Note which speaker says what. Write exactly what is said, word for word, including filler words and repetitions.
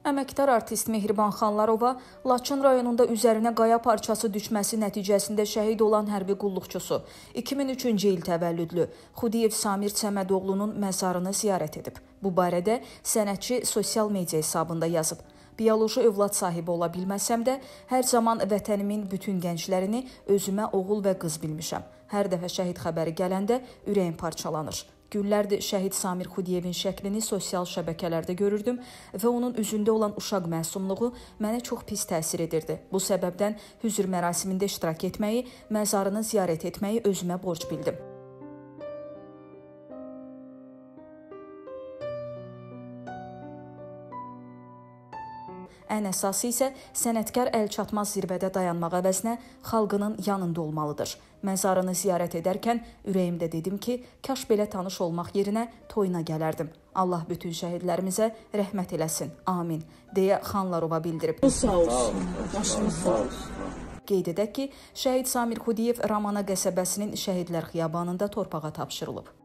Speaker 1: Əməkdar artist Mehriban Xanlarova Laçın rayonunda üzərinə qaya parçası düşməsi nəticəsində şəhid olan hərbi qulluqçusu iki min üçüncü il təvəllüdlü Xudiyev Samir Çəmədoğlunun məzarını ziyarət edib. Bu barədə sənətçi sosial media hesabında yazıb. Bioloji övlad sahibi ola bilməsəm də, hər zaman vətənimin bütün gənclərini özümə oğul və qız bilmişəm. Hər dəfə şəhid xəbəri gələndə ürəyim parçalanır. Günlərdir şəhid Samir Xudiyevin şəklini sosial şəbəkələrdə görürdüm və onun üzündə olan uşaq məsumluğu mənə çox pis təsir edirdi. Bu səbəbdən hüzür mərasimində iştirak etməyi, məzarını ziyarət etməyi özümə borc bildim. Ən əsası isə sənətkar əlçatmaz zirvədə dayanmaq əvəzinə xalqının yanında olmalıdır. Məzarını ziyarət edərkən ürəyimdə dedim ki, kaş belə tanış olmaq yerinə toyuna gələrdim. Allah bütün şəhidlərimizə rəhmət eləsin. Amin. Deyə Xanlarova bildirib.
Speaker 2: Sağ olsun. Başınız sağ olsun.
Speaker 1: Qeyd edək ki, şəhid Samir Xudiyev Ramana qəsəbəsinin Şəhidlər Xiyabanında torpağa tapşırılıb.